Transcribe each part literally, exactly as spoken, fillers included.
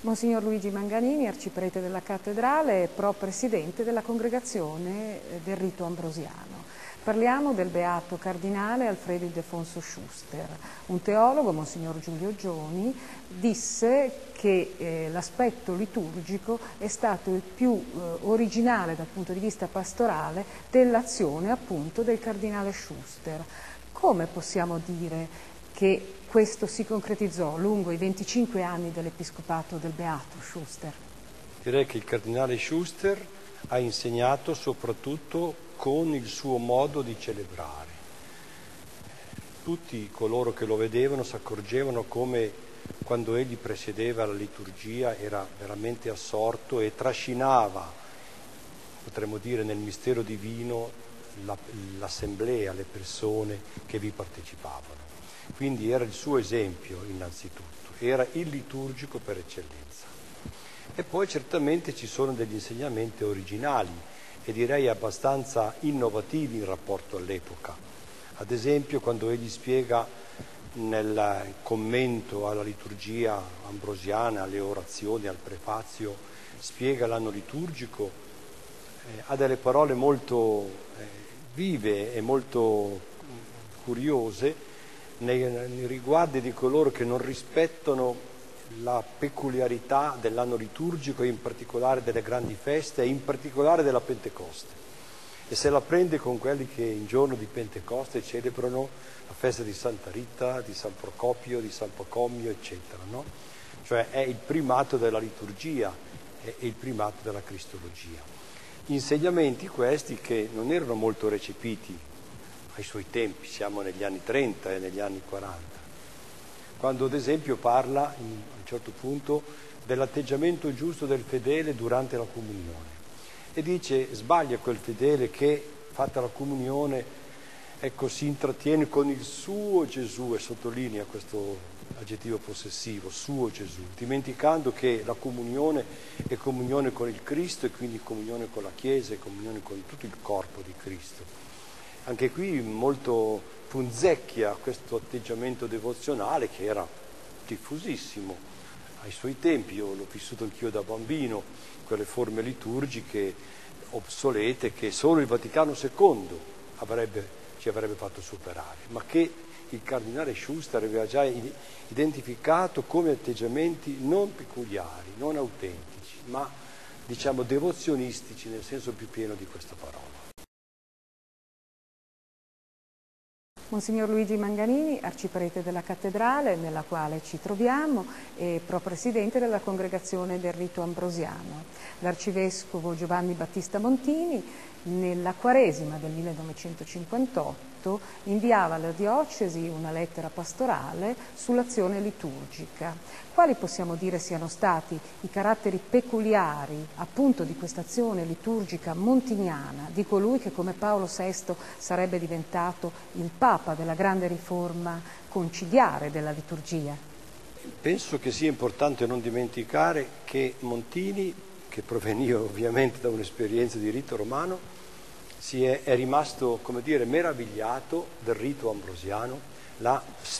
Monsignor Luigi Manganini, arciprete della cattedrale e pro-presidente della congregazione del rito ambrosiano. Parliamo del beato cardinale Alfredo Ildefonso Schuster. Un teologo, Monsignor Giulio Gioni, disse che eh, l'aspetto liturgico è stato il più eh, originale dal punto di vista pastorale dell'azione appunto del cardinale Schuster. Come possiamo dire che questo si concretizzò lungo i venticinque anni dell'episcopato del beato Schuster? Direi che il cardinale Schuster ha insegnato soprattutto con il suo modo di celebrare. Tutti coloro che lo vedevano si accorgevano come quando egli presiedeva la liturgia era veramente assorto e trascinava, potremmo dire, nel mistero divino la, l'assemblea, le persone che vi partecipavano. Quindi era il suo esempio innanzitutto, era il liturgico per eccellenza. E poi certamente ci sono degli insegnamenti originali e direi abbastanza innovativi in rapporto all'epoca. Ad esempio quando egli spiega nel commento alla liturgia ambrosiana, alle orazioni, al prefazio, spiega l'anno liturgico, eh, ha delle parole molto eh, vive e molto curiose nei, nei riguardi di coloro che non rispettano la peculiarità dell'anno liturgico e in particolare delle grandi feste e in particolare della Pentecoste. E se la prende con quelli che in giorno di Pentecoste celebrano la festa di Santa Rita, di San Procopio, di San Pacomio, eccetera, no? Cioè è il primato della liturgia, è il primato della cristologia. Insegnamenti questi che non erano molto recepiti ai suoi tempi, siamo negli anni trenta e negli anni quaranta, quando ad esempio parla in, a un certo punto dell'atteggiamento giusto del fedele durante la comunione e dice sbaglia quel fedele che fatta la comunione ecco si intrattiene con il suo Gesù e sottolinea questo aggettivo possessivo, suo Gesù, dimenticando che la comunione è comunione con il Cristo e quindi comunione con la Chiesa e comunione con tutto il corpo di Cristo. Anche qui molto punzecchia questo atteggiamento devozionale che era diffusissimo ai suoi tempi. Io l'ho vissuto anch'io da bambino, quelle forme liturgiche obsolete che solo il Vaticano secondo avrebbe, ci avrebbe fatto superare, ma che il cardinale Schuster aveva già identificato come atteggiamenti non peculiari, non autentici, ma diciamo devozionistici nel senso più pieno di questa parola. Monsignor Luigi Manganini, arciprete della cattedrale nella quale ci troviamo e pro-presidente della congregazione del rito ambrosiano. L'arcivescovo Giovanni Battista Montini nella Quaresima del millenovecentocinquantotto inviava alla diocesi una lettera pastorale sull'azione liturgica. Quali possiamo dire siano stati i caratteri peculiari appunto di questa azione liturgica montiniana, di colui che come Paolo sesto sarebbe diventato il Papa della grande riforma conciliare della liturgia? Penso che sia importante non dimenticare che Montini, che proveniva ovviamente da un'esperienza di rito romano, si è, è rimasto, come dire, meravigliato del rito ambrosiano, l'ha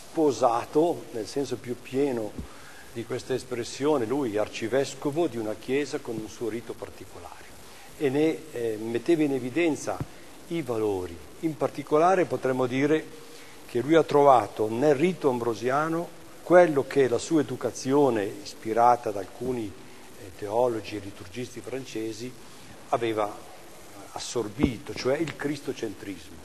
sposato nel senso più pieno di questa espressione, lui è arcivescovo di una chiesa con un suo rito particolare e ne eh, metteva in evidenza i valori. In particolare potremmo dire che lui ha trovato nel rito ambrosiano quello che la sua educazione, ispirata da alcuni eh, teologi e liturgisti francesi, aveva assorbito, cioè il cristocentrismo.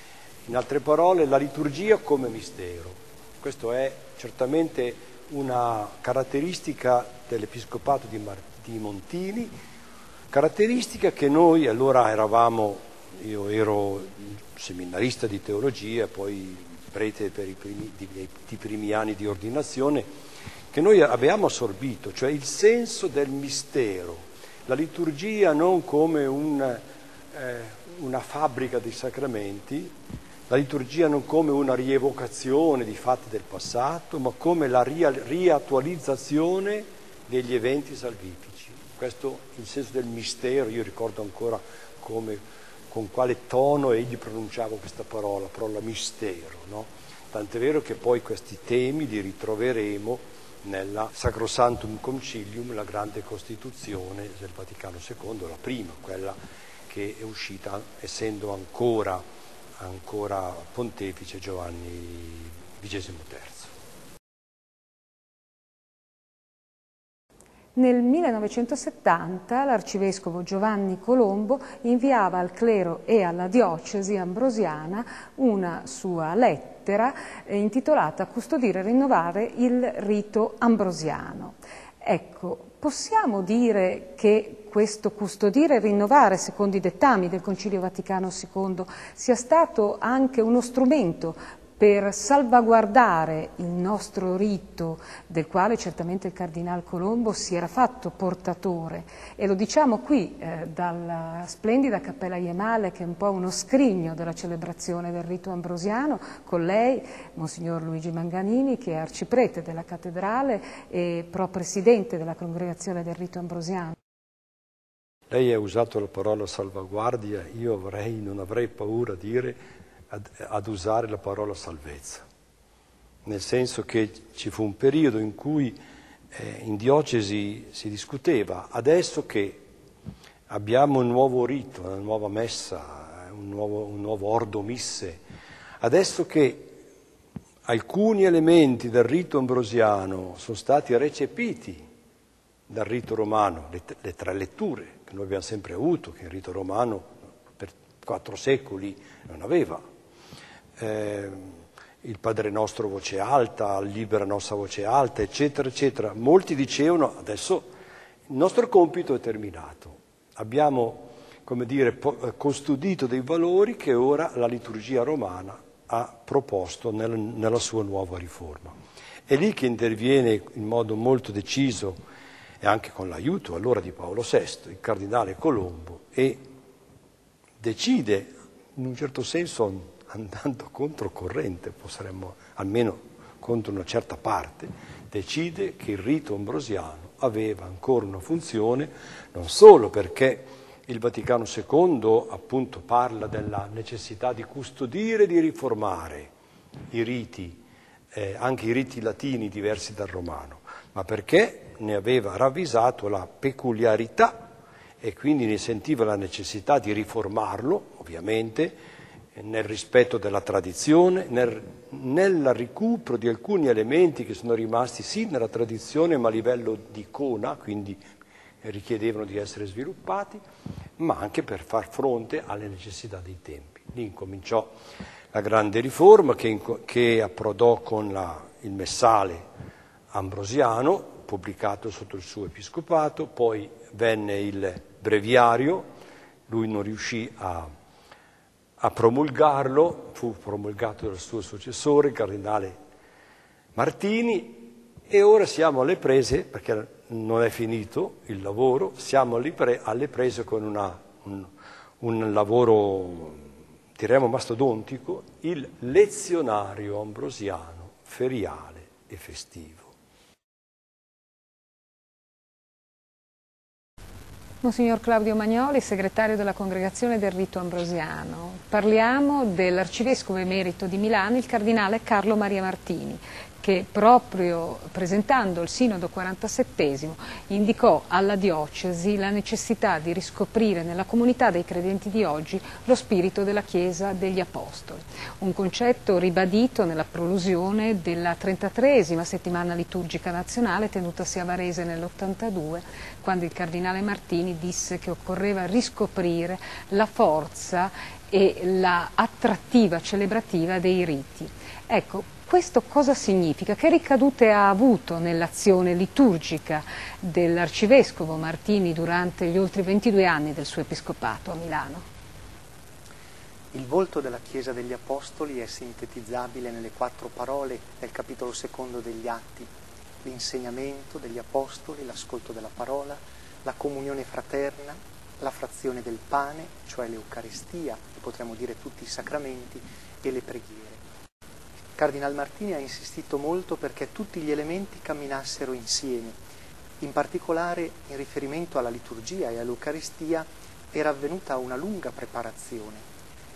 In altre parole, la liturgia come mistero. Questo è certamente una caratteristica dell'episcopato di, Mar- di Montini, caratteristica che noi allora eravamo, io ero seminarista di teologia, poi prete per i primi, di, di primi anni di ordinazione, che noi abbiamo assorbito, cioè il senso del mistero, la liturgia non come un, eh, una fabbrica di sacramenti, la liturgia non come una rievocazione di fatti del passato, ma come la ria- riattualizzazione degli eventi salvifici. Questo il senso del mistero, io ricordo ancora come, con quale tono egli pronunciava questa parola, parola mistero, no? Tant'è vero che poi questi temi li ritroveremo nella Sacrosanctum Concilium, la grande Costituzione del Vaticano secondo, la prima, quella che è uscita essendo ancora, ancora pontefice Giovanni vigesimo terzo. Nel millenovecentosettanta l'arcivescovo Giovanni Colombo inviava al clero e alla diocesi ambrosiana una sua lettera intitolata Custodire e rinnovare il rito ambrosiano. Ecco, possiamo dire che questo custodire e rinnovare, secondo i dettami del Concilio Vaticano secondo, sia stato anche uno strumento per salvaguardare il nostro rito, del quale certamente il Cardinal Colombo si era fatto portatore, e lo diciamo qui eh, dalla splendida Cappella Iemale, che è un po' uno scrigno della celebrazione del rito ambrosiano, con lei, Monsignor Luigi Manganini, che è arciprete della cattedrale e pro-presidente della Congregazione del Rito Ambrosiano. Lei ha usato la parola salvaguardia, io avrei, non avrei paura di dire Ad, ad usare la parola salvezza, nel senso che ci fu un periodo in cui eh, in diocesi si discuteva, adesso che abbiamo un nuovo rito, una nuova messa, un nuovo, un nuovo ordo misse, adesso che alcuni elementi del rito ambrosiano sono stati recepiti dal rito romano, le, le tre letture che noi abbiamo sempre avuto, che il rito romano per quattro secoli non aveva, Eh, il Padre Nostro voce alta, Libera Nostra voce alta, eccetera, eccetera. Molti dicevano, adesso il nostro compito è terminato, abbiamo, come dire, custodito dei valori che ora la liturgia romana ha proposto nel, nella sua nuova riforma. È lì che interviene in modo molto deciso, e anche con l'aiuto allora di Paolo sesto, il Cardinale Colombo, e decide, in un certo senso, andando controcorrente, potremmo, almeno contro una certa parte, decide che il rito ambrosiano aveva ancora una funzione, non solo perché il Vaticano secondo appunto parla della necessità di custodire e di riformare i riti, eh, anche i riti latini diversi dal romano, ma perché ne aveva ravvisato la peculiarità e quindi ne sentiva la necessità di riformarlo, ovviamente, nel rispetto della tradizione, nel, nel recupero di alcuni elementi che sono rimasti sì nella tradizione ma a livello di icona, quindi richiedevano di essere sviluppati, ma anche per far fronte alle necessità dei tempi. Lì incominciò la grande riforma che, che approdò con la, il Messale ambrosiano, pubblicato sotto il suo episcopato, poi venne il breviario, lui non riuscì a a promulgarlo, fu promulgato dal suo successore, il Cardinale Martini, e ora siamo alle prese, perché non è finito il lavoro, siamo alle, pre- alle prese con una, un, un lavoro, diremmo, mastodontico, il lezionario ambrosiano feriale e festivo. Monsignor Claudio Magnoli, segretario della Congregazione del Rito Ambrosiano. Parliamo dell'arcivescovo emerito di Milano, il cardinale Carlo Maria Martini, che proprio presentando il Sinodo quarantasettesimo indicò alla diocesi la necessità di riscoprire nella comunità dei credenti di oggi lo spirito della Chiesa degli Apostoli. Un concetto ribadito nella prolusione della trentatreesima settimana liturgica nazionale tenutasi a Varese nell'ottantadue, quando il cardinale Martini disse che occorreva riscoprire la forza e la attrattiva celebrativa dei riti. Ecco, questo cosa significa? Che ricadute ha avuto nell'azione liturgica dell'arcivescovo Martini durante gli oltre ventidue anni del suo episcopato a Milano? Il volto della Chiesa degli Apostoli è sintetizzabile nelle quattro parole del capitolo secondo degli Atti: l'insegnamento degli Apostoli, l'ascolto della parola, la comunione fraterna, la frazione del pane, cioè l'Eucaristia, e potremmo dire tutti i sacramenti, e le preghiere. Cardinal Martini ha insistito molto perché tutti gli elementi camminassero insieme. In particolare, in riferimento alla liturgia e all'Eucaristia, era avvenuta una lunga preparazione.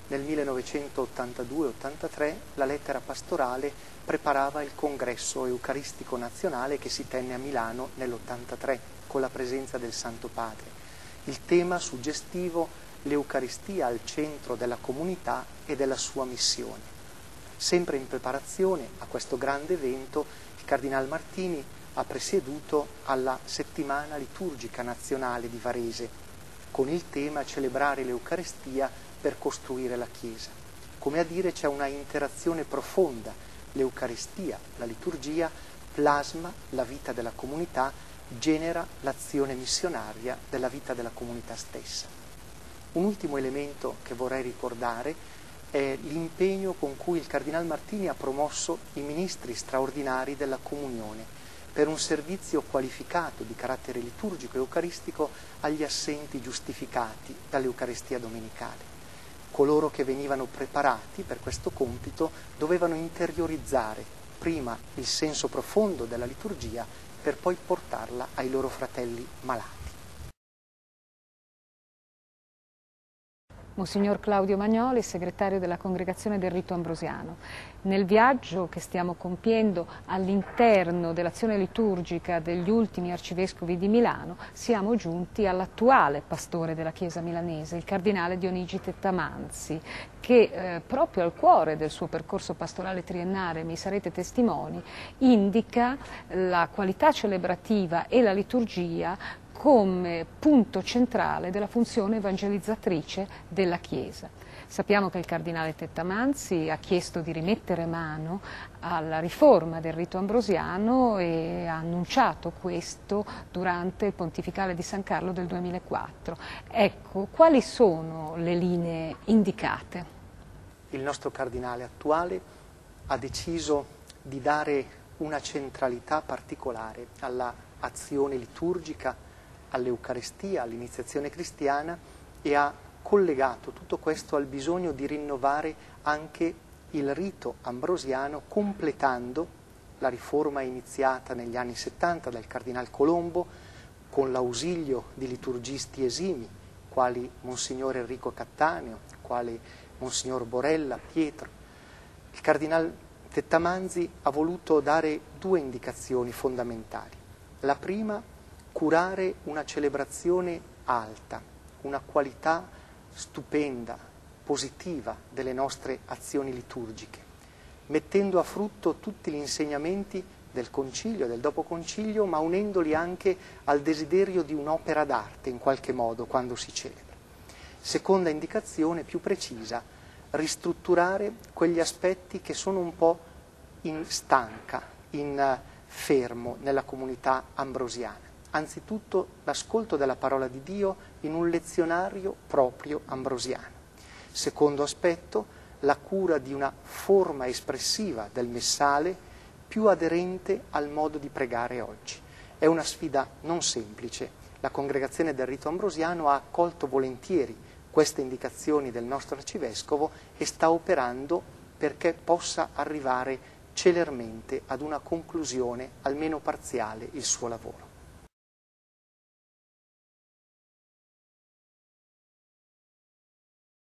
nel millenovecentottantadue ottantatré la lettera pastorale preparava il congresso eucaristico nazionale che si tenne a Milano nell'ottantatré con la presenza del Santo Padre. Il tema suggestivo: l'Eucaristia al centro della comunità e della sua missione. Sempre in preparazione a questo grande evento, il Cardinal Martini ha presieduto alla settimana liturgica nazionale di Varese, con il tema celebrare l'Eucaristia per costruire la Chiesa. Come a dire, c'è una interazione profonda. L'Eucaristia, la liturgia, plasma la vita della comunità, genera l'azione missionaria della vita della comunità stessa. Un ultimo elemento che vorrei ricordare è l'impegno con cui il Cardinal Martini ha promosso i ministri straordinari della comunione per un servizio qualificato di carattere liturgico e eucaristico agli assenti giustificati dall'Eucaristia domenicale. Coloro che venivano preparati per questo compito dovevano interiorizzare prima il senso profondo della liturgia per poi portarla ai loro fratelli malati. Monsignor Claudio Magnoli, segretario della Congregazione del Rito Ambrosiano. Nel viaggio che stiamo compiendo all'interno dell'azione liturgica degli ultimi arcivescovi di Milano, siamo giunti all'attuale pastore della Chiesa milanese, il cardinale Dionigi Tettamanzi, che eh, proprio al cuore del suo percorso pastorale triennale, mi sarete testimoni, indica la qualità celebrativa e la liturgia come punto centrale della funzione evangelizzatrice della Chiesa. Sappiamo che il cardinale Tettamanzi ha chiesto di rimettere mano alla riforma del rito ambrosiano e ha annunciato questo durante il pontificale di San Carlo del duemilaquattro. Ecco, quali sono le linee indicate? Il nostro cardinale attuale ha deciso di dare una centralità particolare alla azione liturgica, all'Eucaristia, all'iniziazione cristiana, e ha collegato tutto questo al bisogno di rinnovare anche il rito ambrosiano, completando la riforma iniziata negli anni settanta dal Cardinal Colombo, con l'ausilio di liturgisti esimi, quali Monsignor Enrico Cattaneo, quali Monsignor Borella, Pietro. Il Cardinal Tettamanzi ha voluto dare due indicazioni fondamentali. La prima, curare una celebrazione alta, una qualità stupenda, positiva delle nostre azioni liturgiche, mettendo a frutto tutti gli insegnamenti del Concilio e del dopoconcilio, ma unendoli anche al desiderio di un'opera d'arte in qualche modo quando si celebra. Seconda indicazione, più precisa, ristrutturare quegli aspetti che sono un po' in stanca, in fermo nella comunità ambrosiana. Anzitutto l'ascolto della parola di Dio in un lezionario proprio ambrosiano. Secondo aspetto, la cura di una forma espressiva del messale più aderente al modo di pregare oggi. È una sfida non semplice. La Congregazione del Rito Ambrosiano ha accolto volentieri queste indicazioni del nostro Arcivescovo e sta operando perché possa arrivare celermente ad una conclusione, almeno parziale, il suo lavoro.